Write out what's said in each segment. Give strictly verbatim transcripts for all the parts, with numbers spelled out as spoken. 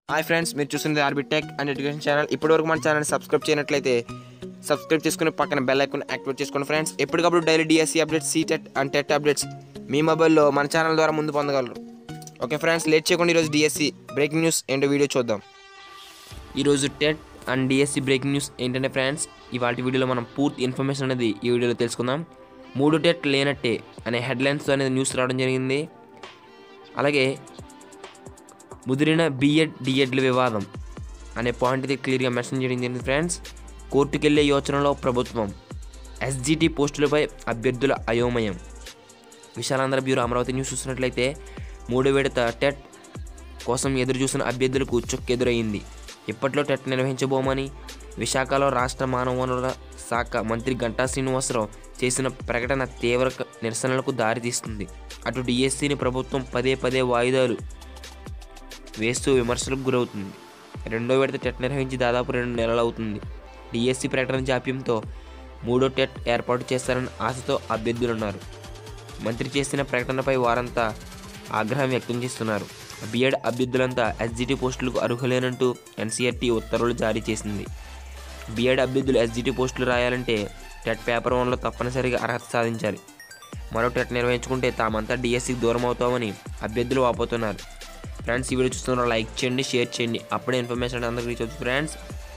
Hi friends, మీరు చూస్తుంది RB tech and education channel. ఇప్పటివరకు మన ఛానల్ సబ్స్క్రైబ్ చేయనట్లయితే సబ్స్క్రైబ్ చేసుకుని పక్కన బెల్ ఐకాన్ యాక్టివేట్ చేసుకోండి ఫ్రెండ్స్. ఎప్పటికప్పుడు daily DSC updates, CTET and TET updates మీ మొబైల్లో మన ఛానల్ ద్వారా ముందు పొందగలరు. ఓకే ఫ్రెండ్స్, లేట్ చేయకుండా ఈరోజు డిఎస్సి బ్రేకింగ్ న్యూస్ ఏంటో వీడియో చూద్దాం. ఈరోజు TET and DSC breaking news ఏంటంటే ఫ్రెండ్స్, ఇవాళ వీడియోలో మనం పూర్తి ఇన్ఫర్మేషన్ అనేది ఈ వీడియోలో తెలుసుకుందాం. మూడు టెట్ లేనట్టే అనే హెడ్లైన్స్ అనేది న్యూస్ రావడం జరిగింది. అలాగే ముదిరిన బీఎడ్ డిఎడ్ల వివాదం అనే పాయింట్ ఇది క్లియర్గా మెన్షన్ చేయడం జరిగింది ఫ్రెండ్స్. కోర్టుకెళ్లే యోచనలో ప్రభుత్వం, ఎస్జిటి పోస్టులపై అభ్యర్థుల అయోమయం. విశాలాంధ్ర బ్యూరో అమరావతి న్యూస్ చూసినట్లయితే మూడో విడత టెట్ కోసం ఎదురు చూసిన అభ్యర్థులకు చుక్కెదురయ్యింది. ఇప్పట్లో టెట్ నిర్వహించబోమని విశాఖలో రాష్ట్ర మానవ వనరుల శాఖ మంత్రి గంటా శ్రీనివాసరావు చేసిన ప్రకటన తీవ్ర నిరసనలకు దారితీస్తుంది. అటు డిఎస్సిని ప్రభుత్వం పదే పదే వాయిదాలు వేస్తూ విమర్శలకు గురవుతుంది. రెండో విడత టెట్ నిర్వహించి దాదాపు రెండు నెలలు అవుతుంది. డిఎస్సి ప్రకటన జాప్యంతో మూడో టెట్ ఏర్పాటు చేస్తారని ఆశతో అభ్యర్థులున్నారు. మంత్రి చేసిన ప్రకటనపై వారంతా ఆగ్రహం వ్యక్తం చేస్తున్నారు. బీఎడ్ అభ్యర్థులంతా ఎస్జిటి పోస్టులకు అర్హులేనంటూ ఎన్సీఆర్టీ ఉత్తర్వులు జారీ చేసింది. బీఎడ్ అభ్యర్థులు ఎస్జిటి పోస్టులు రాయాలంటే టెట్ పేపర్ వన్లో తప్పనిసరిగా అర్హత సాధించాలి. మరో టెట్ నిర్వహించుకుంటే తామంతా డిఎస్సికి దూరం అవుతామని అభ్యర్థులు వాపోతున్నారు. ఫ్రెండ్స్, ఈ వీడియో చూస్తున్నారు లైక్ చేయండి, షేర్ చేయండి. అప్పుడే ఇన్ఫర్మేషన్ అందరికీ రీచ్ అవుతుంది ఫ్రెండ్స్.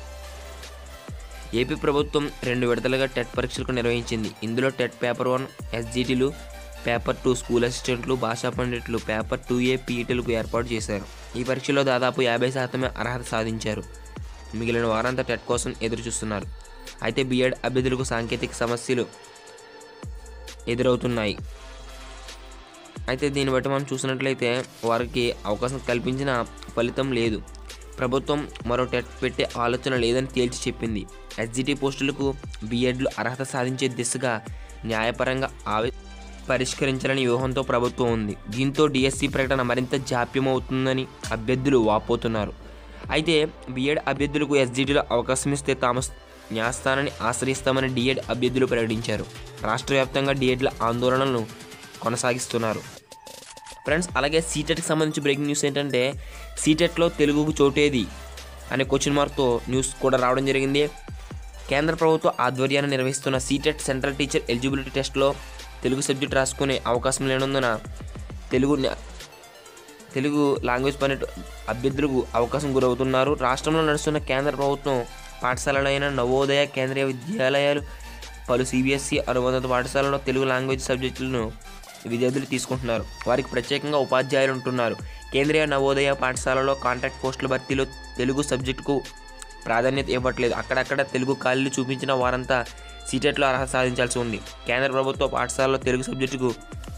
ఏపీ ప్రభుత్వం రెండు విడతలుగా టెట్ పరీక్షలకు నిర్వహించింది. ఇందులో టెట్ పేపర్ వన్ ఎస్జిటీలు, పేపర్ టూ స్కూల్ అసిస్టెంట్లు, భాషా పండితులు, పేపర్ టూ ఏ పీఈటీలకు ఏర్పాటు చేశారు. ఈ పరీక్షలో దాదాపు యాభై శాతమే అర్హత సాధించారు. మిగిలిన వారంతా టెట్ కోసం ఎదురు చూస్తున్నారు. అయితే బీఎడ్ అభ్యర్థులకు సాంకేతిక సమస్యలు ఎదురవుతున్నాయి. అయితే దీన్ని బట్టి మనం చూసినట్లయితే వారికి అవకాశం కల్పించిన ఫలితం లేదు. ప్రభుత్వం మరో టెట్ పెట్టే ఆలోచన లేదని తేల్చి చెప్పింది. ఎస్జిటి పోస్టులకు బీఎడ్లు అర్హత సాధించే దిశగా న్యాయపరంగా ఆవి పరిష్కరించాలని వ్యూహంతో ప్రభుత్వం ఉంది. దీంతో డిఎస్సి ప్రకటన మరింత జాప్యమవుతుందని అభ్యర్థులు వాపోతున్నారు. అయితే బీఎడ్ అభ్యర్థులకు ఎస్జిటిలో అవకాశం ఇస్తే తాము న్యాయస్థానాన్ని ఆశ్రయిస్తామని డిఎడ్ అభ్యర్థులు ప్రకటించారు. రాష్ట్ర వ్యాప్తంగా డిఎడ్ల ఆందోళనలను కొనసాగిస్తున్నారు ఫ్రెండ్స్. అలాగే సీటెట్కి సంబంధించి బ్రేకింగ్ న్యూస్ ఏంటంటే, సీటెట్లో తెలుగుకు చోటేది అనే క్వశ్చన్ మార్క్తో న్యూస్ కూడా రావడం జరిగింది. కేంద్ర ప్రభుత్వ ఆధ్వర్యాన్ని నిర్వహిస్తున్న సీటెట్ సెంట్రల్ టీచర్ ఎలిజిబిలిటీ టెస్ట్లో తెలుగు సబ్జెక్ట్ రాసుకునే అవకాశం లేనందున తెలుగు తెలుగు లాంగ్వేజ్ పని అభ్యర్థులకు అవకాశం గురవుతున్నారు. రాష్ట్రంలో నడుస్తున్న కేంద్ర ప్రభుత్వం పాఠశాలలైన నవోదయ, కేంద్రీయ విద్యాలయాలు, పలు సిబిఎస్ఈ అనుబంధ పాఠశాలలో తెలుగు లాంగ్వేజ్ సబ్జెక్టులను విద్యార్థులు తీసుకుంటున్నారు. వారికి ప్రత్యేకంగా ఉపాధ్యాయులు ఉంటున్నారు. కేంద్రీయ నవోదయ పాఠశాలలో కాంట్రాక్ట్ పోస్టుల భర్తీలో తెలుగు సబ్జెక్టుకు ప్రాధాన్యత ఇవ్వట్లేదు. అక్కడక్కడ తెలుగు ఖాళీలు చూపించిన వారంతా సీటెట్లో అర్హత సాధించాల్సి ఉంది. కేంద్ర ప్రభుత్వ పాఠశాలలో తెలుగు సబ్జెక్టుకు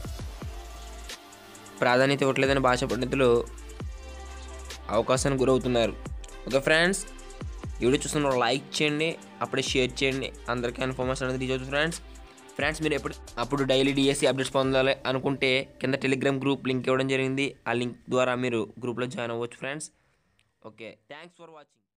ప్రాధాన్యత ఇవ్వట్లేదని భాషా పండితులు అవకాశానికి గురవుతున్నారు. ఓకే ఫ్రెండ్స్, ఈ వీడియో చూస్తున్న లైక్ చేయండి, అప్పుడే షేర్ చేయండి. అందరికీ ఇన్ఫర్మేషన్ అనేది రీచ్ అవుతుంది ఫ్రెండ్స్. ఫ్రెండ్స్, మీరు ఎప్పుడు అప్పుడు డైలీ డిఎస్సి అప్డేట్స్ పొందాలి అనుకుంటే కింద టెలిగ్రామ్ గ్రూప్ లింక్ ఇవ్వడం జరిగింది. ఆ లింక్ ద్వారా మీరు గ్రూప్లో జాయిన్ అవ్వచ్చు friends. Okay, thanks for watching.